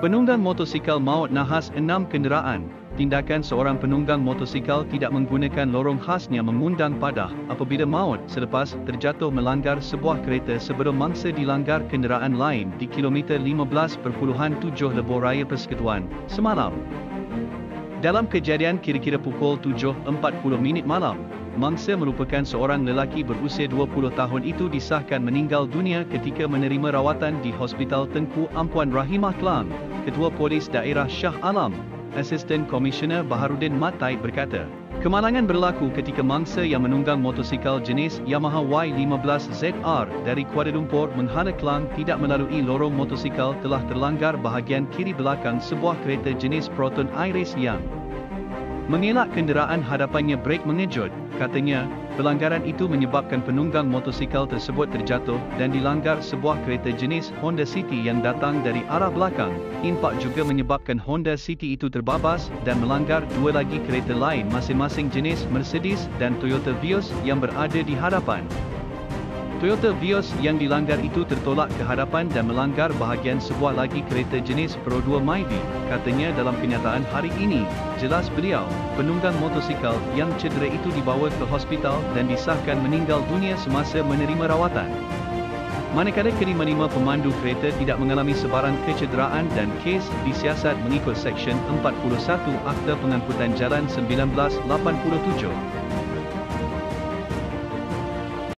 Penunggang motosikal maut nahas 6 kenderaan. Tindakan seorang penunggang motosikal tidak menggunakan lorong khasnya mengundang padah apabila maut selepas terjatuh melanggar sebuah kereta sebelum mangsa dilanggar kenderaan lain di kilometer 15.7 Lebuh Raya Persekutuan, semalam. Dalam kejadian kira-kira pukul 7.40 malam, mangsa merupakan seorang lelaki berusia 20 tahun itu disahkan meninggal dunia ketika menerima rawatan di Hospital Tengku Ampuan Rahimah Kelang. Ketua Polis Daerah Shah Alam, Asisten Komisioner Baharudin Matai berkata, kemalangan berlaku ketika mangsa yang menunggang motosikal jenis Yamaha Y15ZR dari Kuala Lumpur menghadap Kelang tidak melalui lorong motosikal telah terlanggar bahagian kiri belakang sebuah kereta jenis Proton Iris yang mengelak kenderaan hadapannya brek mengejut. Katanya, pelanggaran itu menyebabkan penunggang motosikal tersebut terjatuh dan dilanggar sebuah kereta jenis Honda City yang datang dari arah belakang. Impak juga menyebabkan Honda City itu terbabas dan melanggar dua lagi kereta lain masing-masing jenis Mercedes dan Toyota Vios yang berada di hadapan. Toyota Vios yang dilanggar itu tertolak ke hadapan dan melanggar bahagian sebuah lagi kereta jenis Pro 2 Myvi. Katanya dalam kenyataan hari ini, jelas beliau, penunggang motosikal yang cedera itu dibawa ke hospital dan disahkan meninggal dunia semasa menerima rawatan. Manakala kelima-lima pemandu kereta tidak mengalami sebarang kecederaan dan kes disiasat mengikut Seksyen 41 Akta Pengangkutan Jalan 1987.